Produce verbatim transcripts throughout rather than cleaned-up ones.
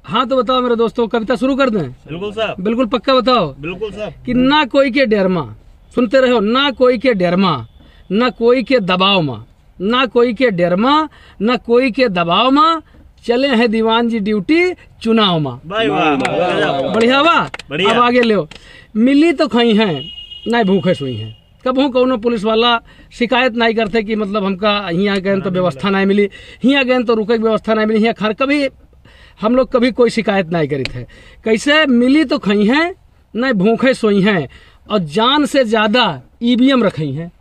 हाँ तो बताओ मेरे दोस्तों, कविता शुरू कर दें? बिल्कुल साहब, बिल्कुल पक्का बताओ। बिल्कुल साहब। कि ना कोई के डरमा, सुनते रहो, ना कोई के डरमा, ना कोई के दबाव में, ना कोई के डरमा, ना कोई के दबाव में, चले हैं दीवान जी ड्यूटी चुनाव में। बढ़िया बा। अब आगे ले, मिली तो खई है ना भूखे सोई है। कबहू कौनो पुलिस वाला शिकायत नहीं करते कि मतलब हमका यहाँ गए तो व्यवस्था नहीं मिली, यहाँ गए तो रुके की व्यवस्था नहीं मिली, यहाँ खर कभी हम लोग कभी कोई शिकायत नहीं करी थे। कैसे मिली तो खई है नहीं भूखे सोई हैं और जान से ज्यादा ईवीएम रखी हैं।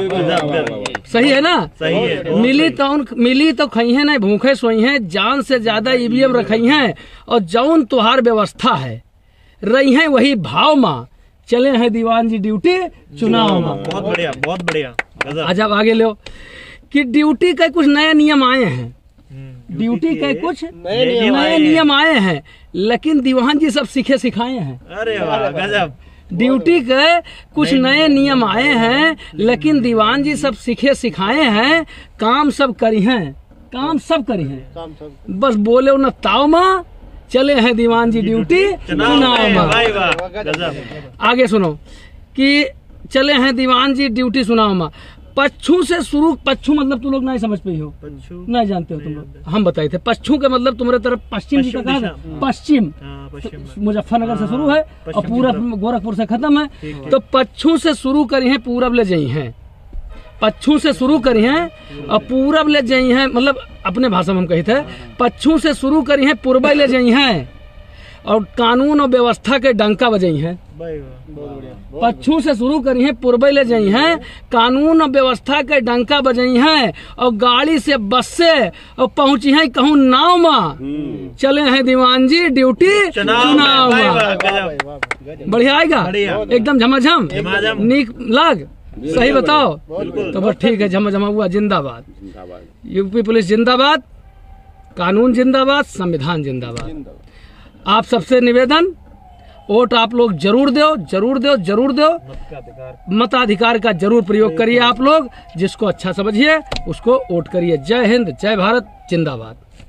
सही है ना? सही है। मिली तो मिली तो खई है नहीं भूखे सोई हैं, जान से ज्यादा ईवीएम रखी हैं और जौन तुहार व्यवस्था है रही है वही भाव माँ, चले हैं दीवान जी ड्यूटी चुनाव में। बहुत बढ़िया, बहुत बढ़िया। अच्छा आगे लो कि ड्यूटी के कुछ नए नियम आए हैं, ड्यूटी के कुछ नए नियम आए हैं, लेकिन दीवान जी सब सीखे सिखाए हैं। अरे वाह गजब। ड्यूटी के कुछ नए नियम आए हैं, लेकिन दीवान जी सब सीखे सिखाए हैं, काम सब करी हैं, काम सब करी हैं, बस बोले न ताव माँ, चले हैं दीवान जी ड्यूटी चुनाव में। आगे सुनो कि चले हैं दीवान जी ड्यूटी चुनाव में। पच्छू से शुरू, पच्छू मतलब तुम लोग नहीं समझ पाई हो, नहीं जानते हो तुम लोग, हम बताए थे। पच्छू के मतलब तुम्हारे तरफ पश्चिम जी का कहा था, पश्चिम मुजफ्फरनगर से शुरू है और पूरा गोरखपुर से खत्म है। तो पच्छू से शुरू करी है पूरब ले जाई हैं, पच्छू से शुरू करी हैं और पूरब ले जाई हैं, मतलब अपने भाषा में हम कही थे, पच्छू से शुरू करी हैं पूर्व ले जाई हैं और कानून और व्यवस्था के डंका बजाई हैं। पच्छू से शुरू करी हैं पूर्व ले जाई हैं, कानून और व्यवस्था के डंका बजाई हैं और गाड़ी से बस से और पहुंची हैं कहूँ नाव में, चले हैं दीवान जी ड्यूटी चुनाव में। बढ़िया आएगा एकदम झमाझम नीक लाग। सही बताओ तो बस ठीक है। झमा झमा हुआ जिंदाबाद, यूपी पुलिस जिंदाबाद, कानून जिंदाबाद, संविधान जिंदाबाद। आप सबसे निवेदन, वोट आप लोग जरूर दो, जरूर दो, जरूर दो। मताधिकार का जरूर प्रयोग करिए आप लोग, जिसको अच्छा समझिए उसको वोट करिए। जय हिंद, जय भारत, जिंदाबाद।